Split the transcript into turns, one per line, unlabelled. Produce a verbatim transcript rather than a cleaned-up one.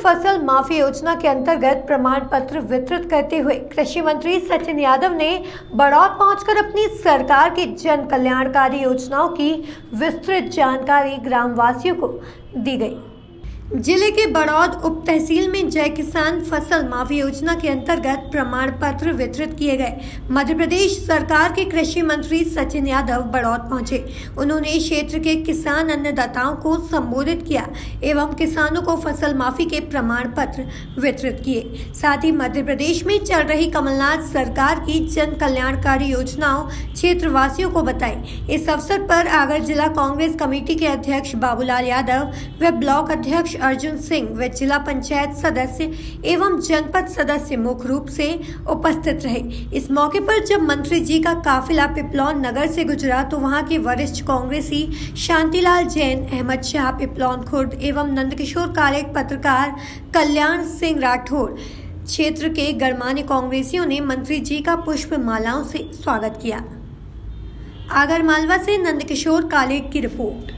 फसल माफी योजना के अंतर्गत प्रमाण पत्र वितरित करते हुए कृषि मंत्री सचिन यादव ने बड़ौद पहुंचकर अपनी सरकार की जन कल्याणकारी योजनाओं की विस्तृत जानकारी ग्रामवासियों को दी गई। जिले के बड़ौद उप तहसील में जय किसान फसल माफी योजना के अंतर्गत प्रमाण पत्र वितरित किए गए। मध्य प्रदेश सरकार के कृषि मंत्री सचिन यादव बड़ौद पहुंचे। उन्होंने क्षेत्र के किसान अन्नदाताओं को संबोधित किया एवं किसानों को फसल माफी के प्रमाण पत्र वितरित किए। साथ ही मध्य प्रदेश में चल रही कमलनाथ सरकार की जन कल्याणकारी योजनाओं क्षेत्रवासियों को बताई। इस अवसर पर आगर जिला कांग्रेस कमेटी के अध्यक्ष बाबूलाल यादव व ब्लॉक अध्यक्ष अर्जुन सिंह व जिला पंचायत सदस्य एवं जनपद सदस्य मुख्य रूप से उपस्थित रहे। इस मौके पर जब मंत्री जी का काफिला पिपलौन नगर से गुजरा तो वहां के वरिष्ठ कांग्रेसी शांतिलाल जैन, अहमद शाह पिपलौन खुर्द एवं नंदकिशोर कालेक, पत्रकार कल्याण सिंह राठौड़ क्षेत्र के गणमान्य कांग्रेसियों ने मंत्री जी का पुष्प मालाओं से स्वागत किया। आगर मालवा से नंदकिशोर कालेक की रिपोर्ट।